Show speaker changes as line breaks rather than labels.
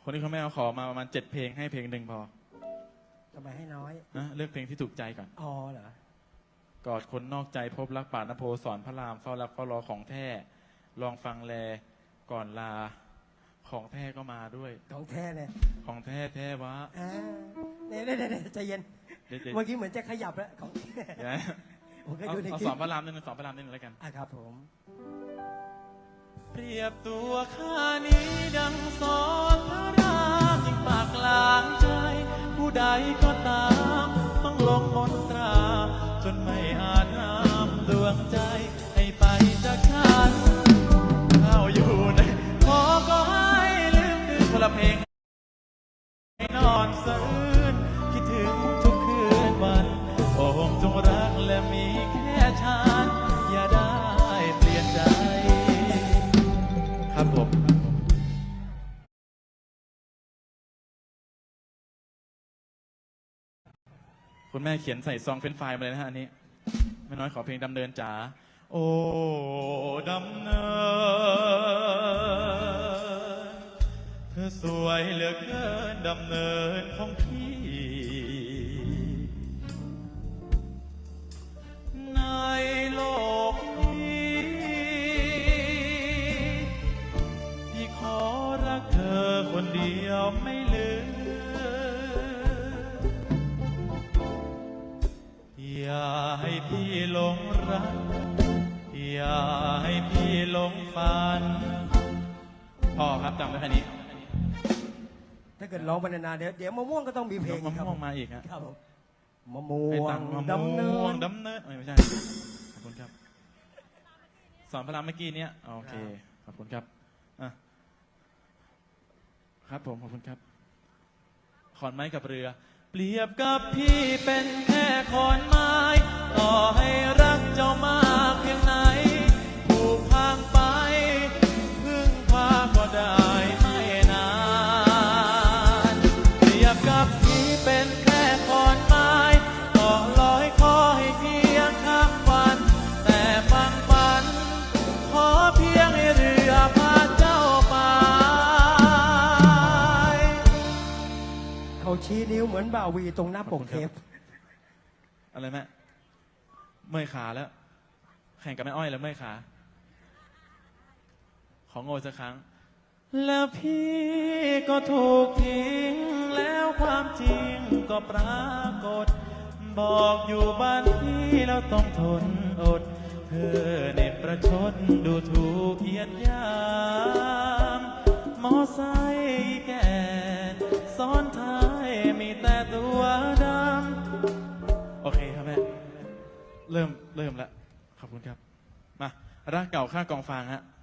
คนที่เขาไม่เอาขอมาประมาณ7 เพลงให้เพลงหนึ่งพอ
ทำไมให้น้อย
นะเลือกเพลงที่ถูกใจก่อน
อ๋อเหรอ
กอดคนนอกใจพบรักป่านโพสอนพระรามเฝ้ารักเฝ้ารอของแท้ลองฟังแลก่อนลาของแท้ก็มาด้วย
ของแท้เนี่ย
ของแท้แท้วะ
เนี่ยใจเย็นเมื่อกี้เหมือนจะขยับแล้วของผมก็ดูในคลิป
สอนพระรามนิดนึงสอนพระรามนิดนึงแล้วกัน
ครับผม
เปรียบตัวข้านี้ดังสอนพระรามยิ่งปากลางใจผู้ใดก็ตามต้องลงมนตราจนไม่อาจห้ามดวงใจให้ไปจากฉันเข้าอยู่ในขอก็ให้ลืมลืมคนละเพลงให้นอนสะอื้นคิดถึงทุกคืนวันโอ้จงรักและมีแค่ฉันอย่าได้เปลี่ยนใจครับผมคุณแม่เขียนใส่ซองเฟรนช์ฟรายมาเลยนะฮะอันนี้แม่น้อยขอเพลงดำเนินจ๋าโอ้ดำเนินเธอสวยเหลือเกินดำเนินของพี่ในโลกนี้พี่ขอรักเธอคนเดียวไม่ลืมอย่าให้พี่หลงรักอย่าให้พี่หลงฝันพ่อครับจำได้แค่นี้
ถ้าเกิดร้องบรรณาเดี๋ยวมะม่วงก็ต้องมีเพลง
มะม่วงมาอีก
ครับมะม่วง
ดำเนินไม่ใช่ขอบคุณครับสอนพระรามเมื่อกี้นี้โอเคขอบคุณครับครับผมขอบคุณครับขอนไม้กับเรือเปรียบกับพี่เป็นแค่ขอนไม้ต่อให้รักเจ้ามากเพียงไหนผูกพังไปพึ่งพาก็ได้ไม่นานเปรียบกับพี่เป็นแค่ขอนไม้ต่อลอยคอให้เพียงข้ามวันแต่ฟังฝันขอเพียงให้เรือพาเจ้าไป
เขาชี้นิ้วเหมือนบ่าวีตรงหน้าปกเทป
อะไรแม่เมื่อยขาแล้วแข่งกับแม่อ้อยแล้วเมื่อยขาของโง่สักครั้งแล้วพี่ก็ถูกทิ้งแล้วความจริงก็ปรากฏบอกอยู่บ้านพี่แล้วต้องทนอดเธอเน็บประชดดูถูกเหยียดหยามมอไซค์แก่ซ้อนท้ายมีแต่ตัวดำโอเคครับแม่เริ่มแล้วขอบคุณครับมารักเก่าข้างกองฟางฮะ